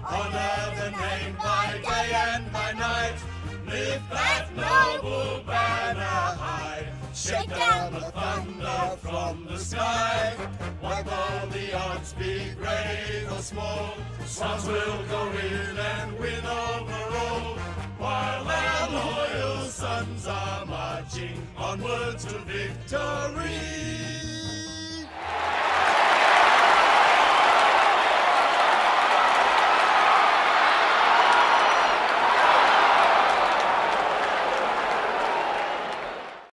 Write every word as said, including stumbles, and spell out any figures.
honor the name by day and by night. Lift that noble banner high, shake down the thunder from the sky. What though the odds be great or small, Swans will go in and win overall. While our loyal sons are marching onwards to victory.